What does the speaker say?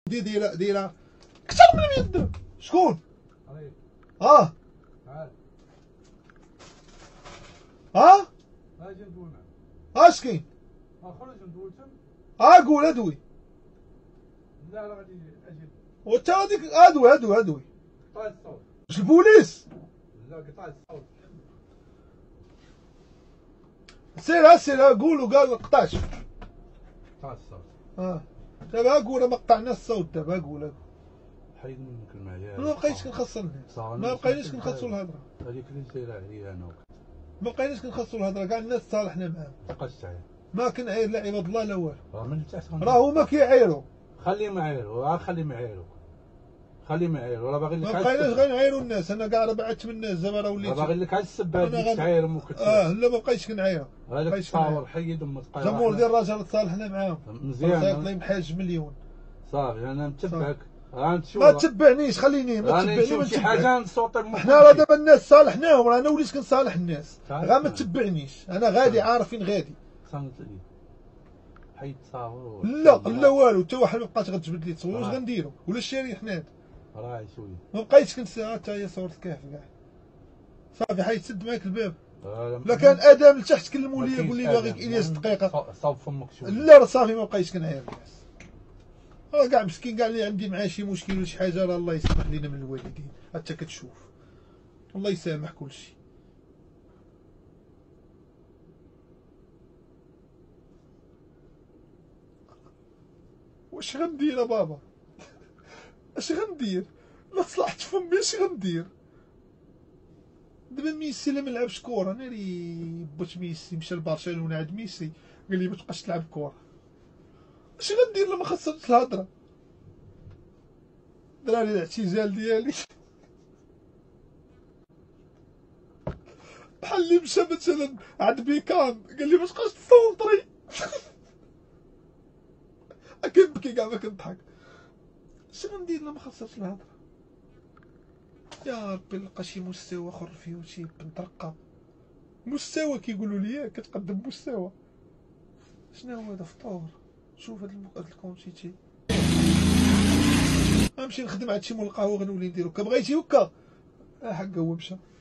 دايره اكثر من اليد. شكون؟ اه ها اجي ندوينا. اش كاين؟ خرج ندوي تم. قول ادوي. لا غادي اجي. وانت هذيك ادوي قطع الصوت. واش البوليس؟ لا قطع الصوت. سير قولوا قال قطعش. قطع الصوت. دابا قول ما قطعنا الصوت دابا قول. حيد منك المعيار. ما بقيتش كنخص الناس. ما بقيناش كنخصوا الهضره. هذيك اللي دايره عليا انا. ما بقيناش كنخصوا الهضره كاع الناس صالحنا معاهم. مابقاش تعير. ما كنعاير لا عباد الله لا والو. من تحت راه هما كيعايروا. خليهم يعايروا. خليهم يعايروا. راه باغي لك. ما بقيناش غنعايروا الناس. انا كاع راه بعدت من الناس دابا راه وليت. باغي لك على السبه هذيك تعايرهم وكتشوف. لا ما بقيتش كنعايروا. هذاك التصاور حيد وما تبقى. جمهور ديال الرجال تصالحنا معاهم. مزيان. الله يمحاش مليون. صافي انا متبعك. غنشوف. ما تتبعنيش خليني ما تتبعني ما شي حاجه نصوتي. حنا راه دابا الناس صالحناهم. راه انا وليت كنصالح الناس. غير ما تتبعنيش. انا غادي عارف فين غادي. صمت لي. حيد تصاور. لا والو حتى واحد ما بقاش غتجبد لي تصوير. واش غنديرو ولا الشاري حناد. راه شويه. ما بقيتش كنسى حتى هي صورة الكهف كاع. صافي حيد سد معاك الباب. لا كان ادم لتحت كلموا لي قول لي باغيك الياس دقيقه. صوب فمك شويه. لا راه صافي ما بقيتش كنعاير الناس. راه كاع مسكين كاع اللي عندي معاه شي مشكل ولا شي حاجه راه الله يسمح لينا من الوالدين. حتى كتشوف الله يسامح كلشي. واش غندير بابا؟ اش غندير؟ لا صلحت فمي اش غندير؟ دابا ميسي لا ما لعبش كورة. انا اللي بوت ميسي مشى لبرشلونة عند ميسي قال لي ما تبقاش تلعب كورة. اش غندير لما خسرت الهضرة؟ دراري الاعتزال ديالي بحال اللي مشى مثلا عند بيكام قال لي ما تبقاش تصونطري. كنبكي كاع ما كنضحك. اش غندير لما خسرت الهضرة؟ يا ربي نلقى شي مستوى اخر فيه شي بنترقى. مستوى كيقولوا لي كتقدم مستوى. شنو هو هذا فطور؟ شوف هاد الكونتيتي. غنمشي نخدم عند شي مول القهوه غنولي نديرو. كبغيتي هكا حق هو مشى.